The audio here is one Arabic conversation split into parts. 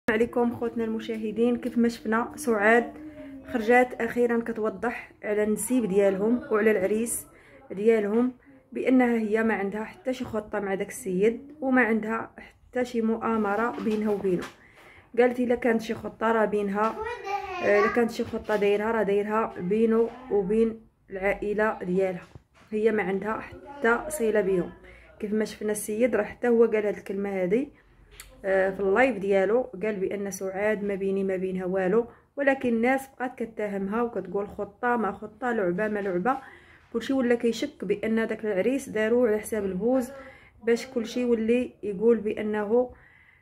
عليكم خوتنا المشاهدين. كيف ما شفنا سعاد خرجات اخيرا كتوضح على النسيب ديالهم وعلى العريس ديالهم بانها هي ما عندها حتى شي خطه مع داك السيد وما عندها حتى شي مؤامره بينها وبينه. قالت الا كانت شي خطه راه بينها، الا كانت شي خطه دايرها راه دايرها بينه وبين العائله ديالها، هي ما عندها حتى صله بيهم. كيف ما شفنا السيد راه حتى هو قال هاد الكلمه هذه في اللايف ديالو، قال بان سعاد ما بيني ما بينها والو، ولكن الناس بقات كتهمها وكتقول خطه ما خطه، لعبه ما لعبه. كلشي ولا كيشك بان داك العريس داروه على حساب البوز، باش كلشي ولي يقول بانه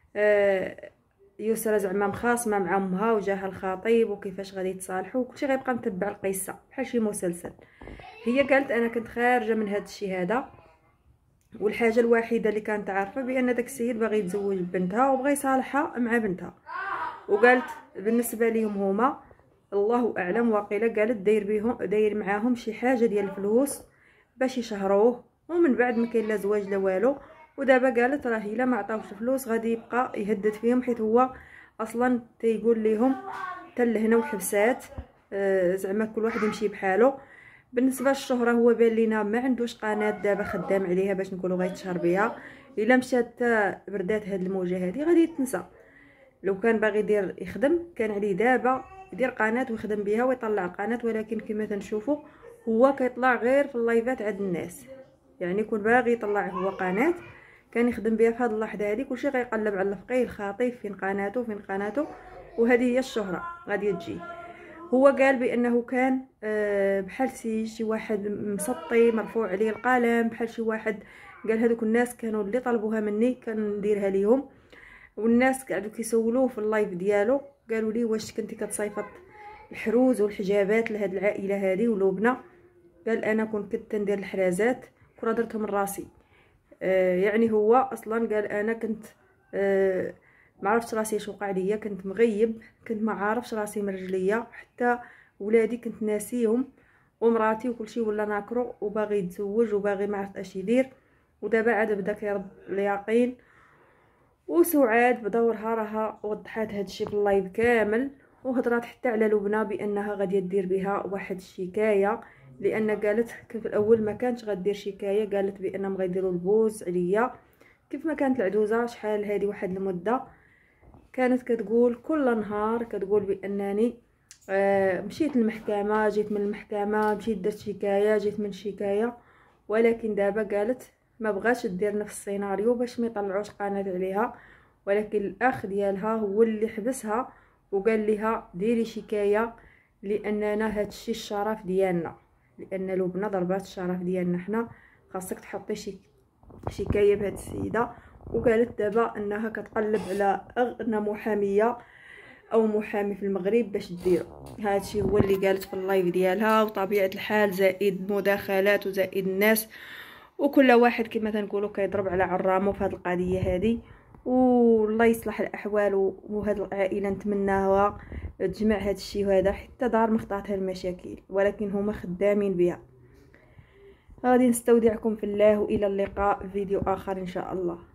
يسرى زعما مخاصمه مع امها وجاها الخطيب وكيفاش غادي يتصالحوا، وكلشي غيبقى متبع القصه بحال شي مسلسل. هي قالت انا كنت خارجه من هذا الشيء هذا، والحاجه الوحيده اللي كانت عارفه بان داك السيد باغي يتزوج بنتها وبغى يصالحها مع بنتها. وقالت بالنسبه ليهم هما الله اعلم، واقيلا قالت داير معاهم شي حاجه ديال الفلوس باش يشهروه، ومن بعد ما كاين لا زواج لا والو. ودابا قالت راه الا ما عطاوش الفلوس غادي يبقى يهدد فيهم، حيت هو اصلا تيقول لهم حتى لهنا وحبسات، زعما كل واحد يمشي بحاله. بالنسبه للشهره هو بان لينا ما عندوش قناه دابا خدام عليها باش نقولوا غيتشهر بها. الا مشات بردات هاد الموجه هادي غادي يتنسى. لو كان باغي يدير يخدم كان عليه دابا يدير قناه ويخدم بها ويطلع قناه، ولكن كما تنشوفوا هو كيطلع غير في اللايفات عند الناس. يعني يكون باغي يطلع هو قناه كان يخدم بها في هاد اللحظه هادي، كلشي غيقلب على الفقيه الخطيب فين قناته فين قناته، وهذه هي الشهره غادي تجي. هو قال بانه كان بحال شي واحد مسطي مرفوع عليه القلم، بحال شي واحد قال هذوك الناس كانوا اللي طلبوها مني كنديرها ليهم. والناس قعدوا كيسولوه في اللايف ديالو، قالوا لي واش كنتي كتصيفط الحروز والحجابات لهاد العائله هذه ولبنى؟ قال انا كنت ندير الحرازات كره درتهم من راسي. يعني هو اصلا قال انا كنت ما عرفتش راسي اش وقع ليا، كنت مغيب، كنت ما عارفش راسي من رجليا، حتى ولادي كنت ناسيهم ومراتي وكلشي ولا ناكرو، وباغي يتزوج وباغي ما عرف اش يدير. ودابا عاد بدا كيرد اليقين. وسعاد بدورها راها وضحات هادشي في اللايف كامل، وهضرات حتى على لبنى بانها غادي دير بها واحد الشكايه، لان قالت في الاول ما كانتش غدير شكايه، قالت بانهم غيديروا البوز عليا. كيف ما كانت العجوزه شحال هذه واحد المده كانت كتقول كل نهار كتقول بانني مشيت للمحكمه، جيت من المحكمه، مشيت درت شكايه، جيت من شكايه. ولكن دابا قالت ما بغاش دير نفس السيناريو باش ما يطلعوش قناه عليها، ولكن الاخ ديالها هو اللي حبسها وقال لها ديري شكايه، لاننا هادشي الشرف ديالنا، لان لبنى ضربات الشرف ديالنا حنا، خاصك تحطي شكايه بهاد السيده. وقالت دابا انها كتقلب على اغنى محاميه او محامي في المغرب باش ديرو. هادشي هو اللي قالت في اللايف ديالها، وطبيعه الحال زائد مداخلات وزائد الناس، وكل واحد كما تنقولوا كيضرب على عرامه في هذه القضيه هذه. والله يصلح الاحوال، وهاد العائله نتمناها تجمع هذا الشيء هذا، حتى دار مخطاتها المشاكل، ولكن هما خدامين بها. غادي نستودعكم في الله، والى اللقاء في فيديو اخر ان شاء الله.